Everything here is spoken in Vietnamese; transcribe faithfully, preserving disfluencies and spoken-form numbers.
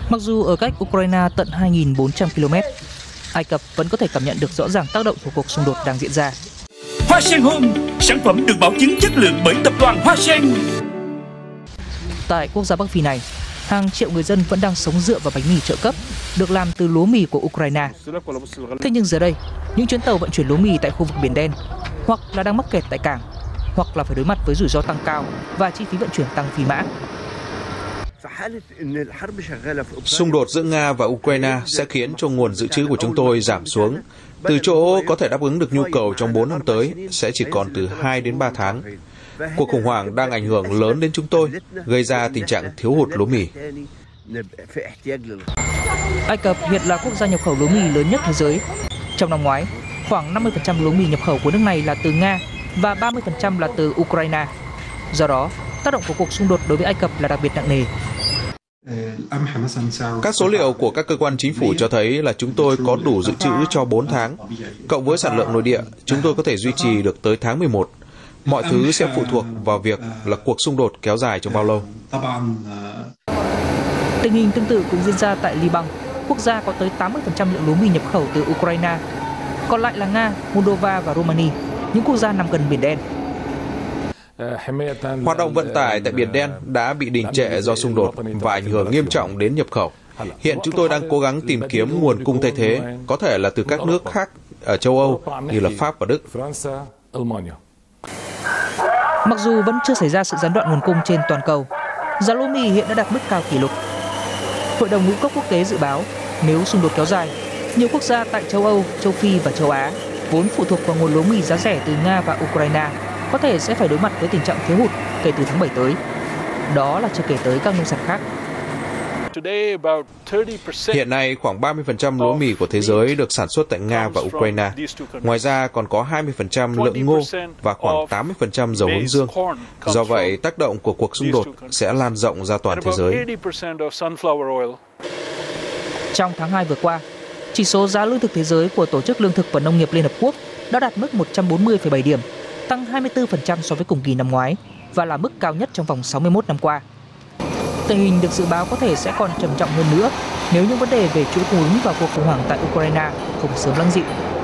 Mặc dù ở cách Ukraine tận hai nghìn bốn trăm ki lô mét, Ai Cập vẫn có thể cảm nhận được rõ ràng tác động của cuộc xung đột đang diễn ra. Hoa sen Home, sản phẩm được bảo chứng chất lượng bởi tập đoàn Hoa Sen. Tại quốc gia Bắc Phi này, hàng triệu người dân vẫn đang sống dựa vào bánh mì trợ cấp được làm từ lúa mì của Ukraine. Thế nhưng giờ đây, những chuyến tàu vận chuyển lúa mì tại khu vực Biển Đen hoặc là đang mắc kẹt tại cảng, hoặc là phải đối mặt với rủi ro tăng cao và chi phí vận chuyển tăng phi mã. Xung đột giữa Nga và Ukraine sẽ khiến cho nguồn dự trữ của chúng tôi giảm xuống. Từ chỗ có thể đáp ứng được nhu cầu trong bốn năm tới sẽ chỉ còn từ hai đến ba tháng. Cuộc khủng hoảng đang ảnh hưởng lớn đến chúng tôi, gây ra tình trạng thiếu hụt lúa mì. Ai Cập hiện là quốc gia nhập khẩu lúa mì lớn nhất thế giới. Trong năm ngoái, khoảng năm mươi phần trăm lúa mì nhập khẩu của nước này là từ Nga và ba mươi phần trăm là từ Ukraine. Do đó, tác động của cuộc xung đột đối với Ai Cập là đặc biệt nặng nề. Các số liệu của các cơ quan chính phủ cho thấy là chúng tôi có đủ dự trữ cho bốn tháng. Cộng với sản lượng nội địa, chúng tôi có thể duy trì được tới tháng mười một. Mọi thứ sẽ phụ thuộc vào việc là cuộc xung đột kéo dài trong bao lâu. Tình hình tương tự cũng diễn ra tại Liban, quốc gia có tới tám mươi phần trăm lượng lúa mì nhập khẩu từ Ukraine. Còn lại là Nga, Moldova và Romania, những quốc gia nằm gần Biển Đen. Hoạt động vận tải tại Biển Đen đã bị đình trệ do xung đột và ảnh hưởng nghiêm trọng đến nhập khẩu. Hiện chúng tôi đang cố gắng tìm kiếm nguồn cung thay thế, có thể là từ các nước khác ở châu Âu như là Pháp và Đức. Mặc dù vẫn chưa xảy ra sự gián đoạn nguồn cung trên toàn cầu, giá lúa mì hiện đã đạt mức cao kỷ lục. Hội đồng ngũ cốc quốc tế dự báo nếu xung đột kéo dài, nhiều quốc gia tại châu Âu, châu Phi và châu Á vốn phụ thuộc vào nguồn lúa mì giá rẻ từ Nga và Ukraine có thể sẽ phải đối mặt với tình trạng thiếu hụt kể từ tháng bảy tới. Đó là chưa kể tới các nông sản khác. Hiện nay, khoảng ba mươi phần trăm lúa mì của thế giới được sản xuất tại Nga và Ukraine. Ngoài ra, còn có hai mươi phần trăm lượng ngô và khoảng tám mươi phần trăm dầu hướng dương. Do vậy, tác động của cuộc xung đột sẽ lan rộng ra toàn thế giới. Trong tháng hai vừa qua, chỉ số giá lương thực thế giới của Tổ chức Lương thực và Nông nghiệp Liên Hợp Quốc đã đạt mức một trăm bốn mươi phẩy bảy điểm, tăng hai mươi tư phần trăm so với cùng kỳ năm ngoái và là mức cao nhất trong vòng sáu mươi mốt năm qua. Tình hình được dự báo có thể sẽ còn trầm trọng hơn nữa nếu những vấn đề về chuỗi cung ứng và cuộc khủng hoảng tại Ukraine không sớm lắng dịu.